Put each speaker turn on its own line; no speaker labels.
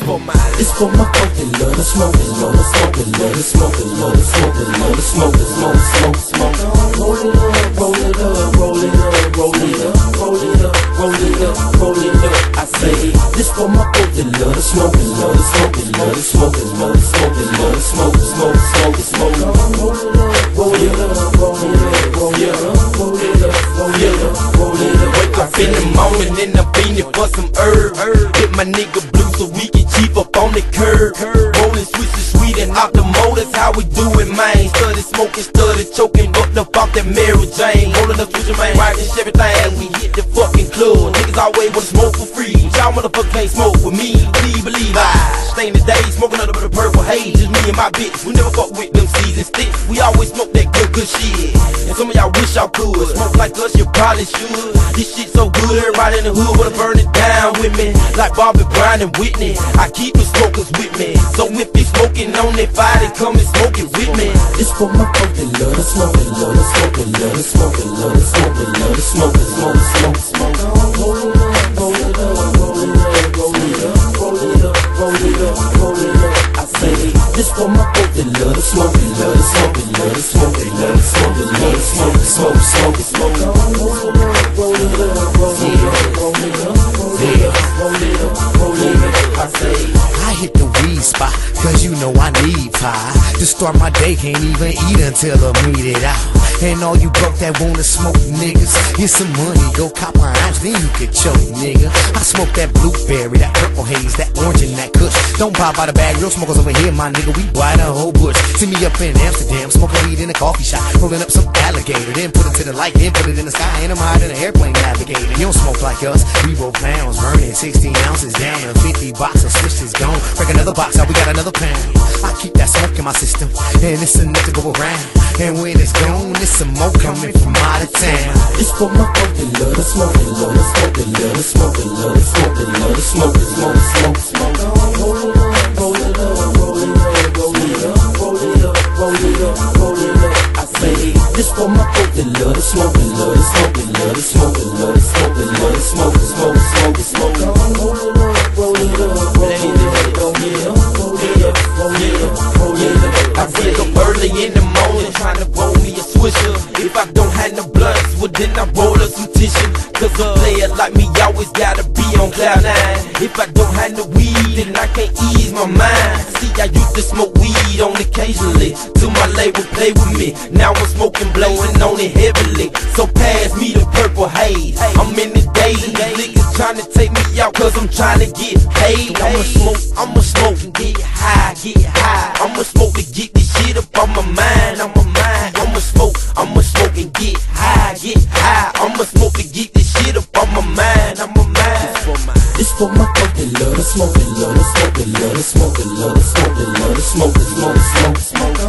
It's for my folk that love to smoke, that love to smoke, that love to smoke, that love to smoke, that love to smoke, that smoke, smoke, smoke. Roll it up, roll it up, roll it up, roll it up, roll it up, roll it up, roll it up. I say this for my folk that love to smoke, that love to smoke, that love to smoke, that love to smoke, that love to smoke, smoke, smoke, smoke. Roll it up, roll it up, roll it up, roll it up, roll it up, roll it up, roll it up.
Wake up in the morning and I'm feeling for some herb. Hit my nigga blue so we can cheap up on the curb. Rolling switches sweet and out the motors, how we do it, man. Started smoking, started choking, up off that Mary Jane. Rolling up switches, man, rockin' everything. We hit the fucking club. Niggas always wanna smoke for free. Y'all motherfuckers can't smoke with me. Believe I stay in the day, smoking under the purple haze. Just me and my bitch, we never fuck with them season sticks. We always smoke that good shit. And some of y'all wish y'all could smoke like us, you probably should. This shit so good, everybody in the hood wanna burn it down with me. Like Bobby Brown and Whitney, I keep the smokers with me. So if they smoking on that fire, they come and smoke it with me.
It's for my folk that love to smoke, that love to smoke, that love to smoke, that love to smoke, that love to smoke, that smoke, smoke, smoke. Roll it up, roll it up, roll it up, roll it up, roll it up, roll it up, roll it up. I say this for my folk that love to smoke, that love to smoke, that love to smoke, that love to smoke, that love to smoke, smoke, smoke, smoke. Roll it up, roll it up, roll it up, roll it up, roll it up, roll it up, roll it up. I say
I hit the weed spot, cause you know I need pie. To start my day, can't even eat until I meet it out. And all you broke that wanna smoke niggas, here's some money, go cop my ounce, then you can choke, nigga. I smoke that blueberry, that purple haze, that orange and that kush. Don't pop out a bag, real smokers over here, my nigga, we buy the whole bush. See me up in Amsterdam, smoking weed in a coffee shop, rolling up some alligator, then put it to the light, then put it in the sky, and I'm higher than an airplane navigator. You don't smoke like us, we roll pounds, burning 16 ounces down to 50 box of switches gone. Break another box out, we got another pound. I keep that smoke in my system, and it's enough to go around. And when it's gone, it's some more coming from out of town.
it's for my folk that love to smoke, that love to smoke, that love to smoke, that love to smoke, that love to smoke, that smoke, smoke, smoke. Roll it up, roll it up, roll it up, roll it up, roll it up, roll it up, roll it up. I say this for my folk that love to smoke, that love to smoke, that love to smoke, that love to smoke, that love to smoke, smoke, smoke, smoke. Roll it up, roll it up, roll it up, roll it up, roll it up, roll it up, roll it up.
I wake up early in the morning trying to roll me a swisher. If I don't have no blunts, well then I roll up some tissue. Cause a player like me always gotta be on cloud nine. If I don't have no weed, then I can't ease my mind. See, I used to smoke weed on occasionally, till my label play with me. Now I'm smoking, blowing on it heavily. So pass me the purple haze. I'm in the days, and these niggas trying to take me out cause I'm trying to get paid. I'ma smoke and get high, get high. I'ma smoke to get this shit up on my mind, on my mind. I'ma smoke and get high, get high. I'ma smoke to get this shit up on my mind, on my mind.
It's for my folk that love to smoke, that love to smoke, that love to smoke, that love to smoke, that love to smoke, that smoke, smoke, smoke.